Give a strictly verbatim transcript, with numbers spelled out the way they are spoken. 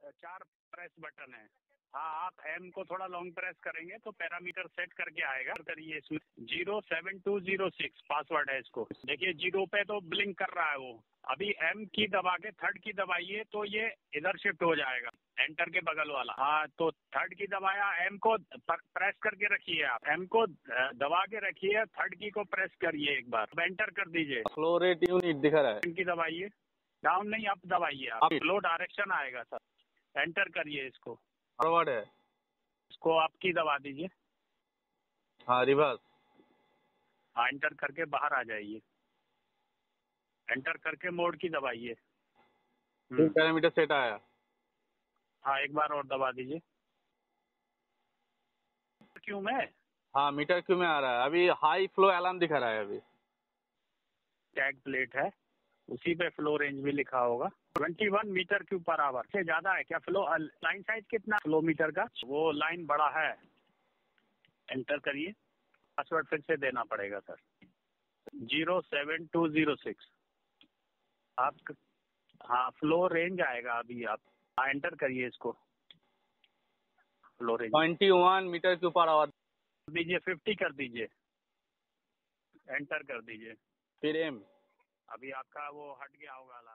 चार press button है। हाँ, आप एम को थोड़ा लॉन्ग प्रेस करेंगे तो पैरामीटर सेट करके आएगा। करिए इसमें zero seven two zero six password है इसको। देखिए जीरो पे तो ब्लिंक कर रहा है वो। अभी एम की दबा के थर्ड की दबाइए तो ये इधर शिफ्ट हो जाएगा, एंटर के बगल वाला। हाँ, तो थर्ड की दबाया, एम को प्रेस करके रखिए, आप एम को दबा के रखिए, थर्ड की को प्रेस करिए एक बार, एंटर कर दीजिए। फ्लो रेट यूनिट दिखा रहा है। इनकी दबाइए, डाउन नहीं अप दबाइए आप, फ्लो डायरेक्शन आएगा सर। एंटर करिए इसको, फॉरवर्ड है, इसको आपकी दबा दीजिए। हाँ रिवर्स। हाँ, एंटर करके बाहर आ जाइए, एंटर करके मोड की दबाइए। पैरामीटर सेट आया। हाँ, एक बार और दबा दीजिए। क्यों में हाँ मीटर क्यू में आ रहा है। अभी हाई फ्लो अलार्म दिखा रहा है। अभी टैग प्लेट है, उसी पे फ्लो रेंज भी लिखा होगा। इक्कीस मीटर क्यूब पर आवर से ज्यादा है क्या फ्लो? लाइन साइज कितना फ्लो मीटर का? वो लाइन बड़ा है। एंटर करिए, पासवर्ड फिर से देना पड़ेगा sir. Zero seven two zero six आप। हाँ, फ्लो रेंज आएगा अभी आप। हाँ, एंटर करिए इसको, flow range twenty one metre cube per hour दीजिए, फिफ्टी कर दीजिए, एंटर कर दीजिए। फिर एम। अभी आपका वो हट गया होगा।